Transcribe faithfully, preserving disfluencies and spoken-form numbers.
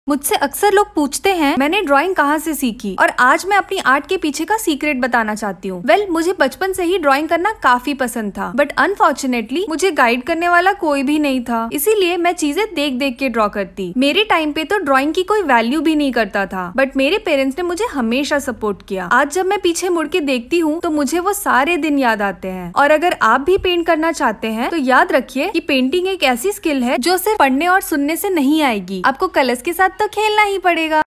मुझसे अक्सर लोग पूछते हैं मैंने ड्राइंग कहाँ से सीखी, और आज मैं अपनी आर्ट के पीछे का सीक्रेट बताना चाहती हूँ। वेल well, मुझे बचपन से ही ड्राइंग करना काफी पसंद था, बट अनफॉर्चुनेटली मुझे गाइड करने वाला कोई भी नहीं था, इसीलिए मैं चीजें देख देख के ड्रॉ करती। मेरे टाइम पे तो ड्राइंग की कोई वैल्यू भी नहीं करता था, बट मेरे पेरेंट्स ने मुझे हमेशा सपोर्ट किया। आज जब मैं पीछे मुड़ के देखती हूँ तो मुझे वो सारे दिन याद आते हैं। और अगर आप भी पेंट करना चाहते हैं तो याद रखिए कि पेंटिंग एक ऐसी स्किल है जो सिर्फ पढ़ने और सुनने से नहीं आएगी, आपको कलर्स के साथ तो खेलना ही पड़ेगा।